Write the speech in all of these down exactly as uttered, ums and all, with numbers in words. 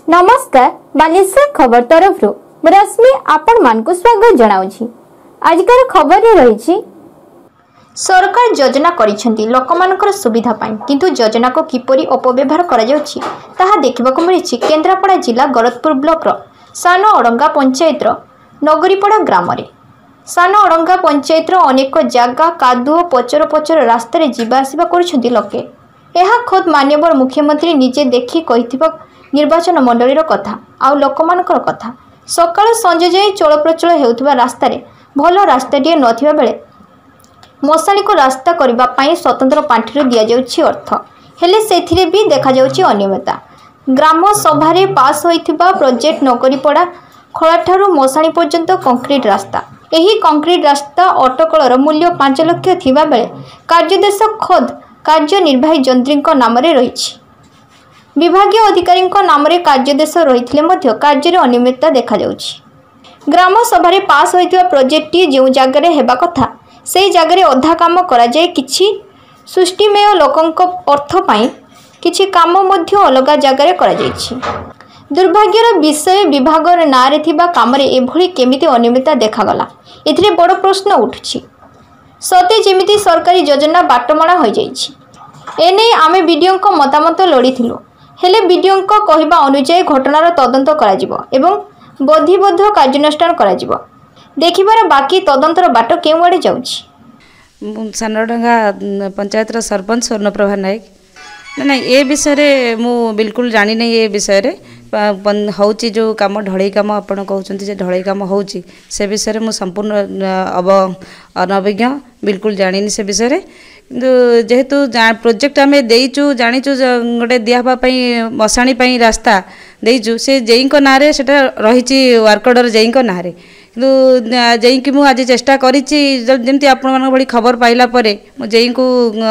नमस्कार बालेश्वर खबर तरफ रश्मि आपण मान को स्वागत जनाउछि। आजकर खबर रही सरकार योजना करिसेंती लोकमानकर सुविधा पाई किंतु योजना को किपरि अपव्यवहार करा जाउछि ताहा देखिबाको मिलिछि केन्द्रापड़ा जिला गरतपुर ब्लॉक सान अड़ंगा पंचायत नगरीपड़ा ग्राम रे सान अड़ंगा पंचायत अनेक जगह कादुओ पचर पचर रास्ता रे जीवा आसिबा करुछंती लोके। एहा खोद माननीय मुख्यमंत्री निजे देखि कहिथिबा निर्वाचन मंडलीर कथा आउ लोकमानकर कथा। सकाळ संजे जाए चलप्रचल हेउथिबा रास्ता रे भल रास्ताटीए नथिबा बेले मशाणी को रास्ता करबा पई स्वतंत्र पांठी दिया जाउछि अर्थ हेले सेथिरे भी देखा जाउछि अनियमितता। ग्राम सभा रे पास होइथिबा प्रोजेक्ट नगरीपड़ा खळाठारु मशाणी पर्यंत कंक्रीट रास्ता एही कंक्रीट रास्ता अटकलर मूल्य पांच लाख थिबा बेले कार्यदेश खोद कार्यनिर्वाही जंत्रीक नाम रे रहिछि। विभागीय अधिकारी नाम रे कार्यदेश रही कार्य अनियमितता देखा जाउछि। ग्राम सभा रे पास होइतिबा प्रोजेक्ट टी जो जगह हेबा कथा से जगह अधा काम करा जाए किछि सृष्टिमेय लोकंक अर्थ पाई किछि काम मध्य अलग जगह करा जाइछि। दुर्भाग्यर विषय विभाग ना रे थिबा काम रे एभली केमिति अनियमितता देखागला एथिरे बड़ प्रश्न उठुछि। सते जेमिति सरकारी योजना बाटमणा हो जाइछि। एने आमे वीडियो को मतामत लोड़ीथिलु हेले वीडियो को कहवा अनुसार घटनार तदंत करा जिवो एवं बोधिबद्ध कार्यानुष्ठान करा जिवो। देखिबार बाकी तदंतर बाट केउ आड़े जाउछि। सानडंगा पंचायत सरपंच स्वर्णप्रभा नायक ना ए विषय मु बिल्कुल जानी नहीं। ए विषय होची जो काम ढलई काम आपण कहउछंती जे ढलई काम होची से विषय मु संपूर्ण अव अनभिज्ञ बिल्कुल जानी से विषय किंतु जेहेतु प्रोजेक्ट आम देचु जाचु गोटे दिहबा मशाणी रास्ता देचु से जेई को नारे सेटा रही वर्क ऑर्डर जेई को नारे किंतु जेई कि मुझे चेष्टा करमती आपण भली खबर पाइला परे मु जेई को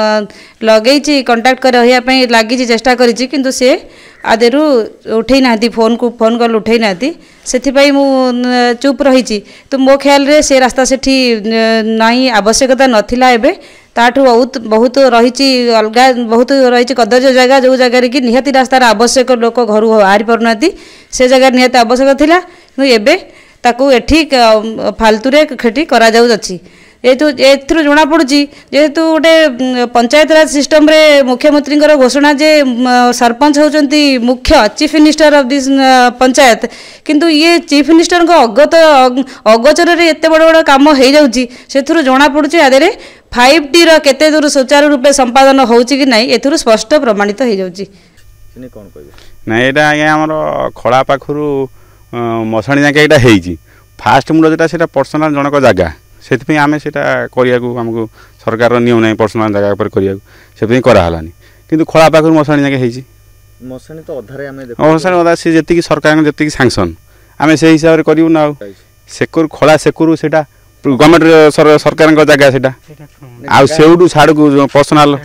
लगे कंटाक्ट कर रही लगी चेष्टा करी किंतु से आदेरु उठे ना फोन को फोन कल उठे ना से चुप रही तो मो ख्याल रे से रास्ता से नहीं आवश्यकता नथिला एबे ताठू बहुत बहुत रही अलग बहुत रही कदर्य जगह जो जगह कि निहाती रास्तार आवश्यक लोक घर बाहरी पारना से जगह निहाती आवश्यक थिला एबे ताकू एठी फालतूरे खेटी करा जाउ अछि। एतु एथरु जना पड़ुची जेहेतु गोटे पंचायत राज सिस्टम रे मुख्यमंत्री घोषणा जे सरपंच होचंती मुख्य chief minister of this panchayat किंतु ये चीफ मिनिस्टर को अगत अगोचर रे एते बड़ बड़ काम हो जाउची सेथरु जना पड़ुची आदेरे फाइव टी रो केते दूर सुचारू रूपे संपादन होउची कि नाही एथरु स्पष्ट प्रमाणित हो जाउची। सिने कोन कहबे ना एटा आगे हमर खड़ा पाखरु मशाणी जाके एटा हेइची फास्ट मूल जेटा सेटा पर्सनल जनक जगह से आम से आमको सरकार नियम ना पर्सनल जगह पर करने करालानी किंतु खड़ा पाखर मशाणी जाके होती मशाणी तो अधारे आमे मशाणी अधा सी जी सरकार जी सांसन आम से हिसाब से करूँ ना सेकुर खड़ा सेकुर से गवर्नमेंट सरकार जगह से आउटू साड़ को पर्सनाल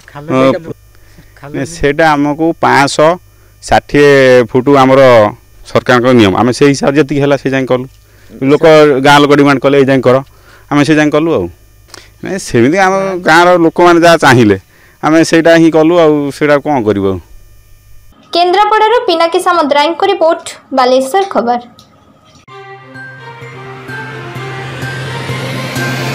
से आमको पाँच सौ षाठी फुट आमर सरकार नियम आम से हिसाब से जी से जाए कलु लोक गाँ लोक डिमांड कले जाए कर आम से जाए कलु आम सेमती आम गाँव लोक मैंने जहाँ चाहिए आम से ही कलु आटा कौन कर केन्द्रापड़ार पिनाकी सामुद्रायन को रिपोर्ट बालेश्वर खबर।